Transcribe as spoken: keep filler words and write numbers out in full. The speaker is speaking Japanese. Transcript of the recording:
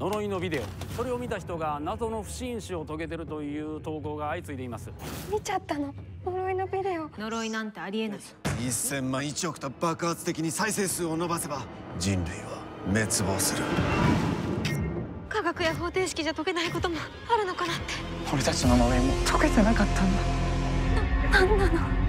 呪いのビデオ、それを見た人が謎の不審死を遂げてるという投稿が相次いでいます。 見ちゃったの、呪いのビデオ。 呪いなんてありえない。 せんまんいちおくと爆発的に再生数を伸ばせば人類は滅亡する。 科学や方程式じゃ解けないこともあるのかなって。 俺たちの呪いも解けてなかったんだ。 な、なんなの？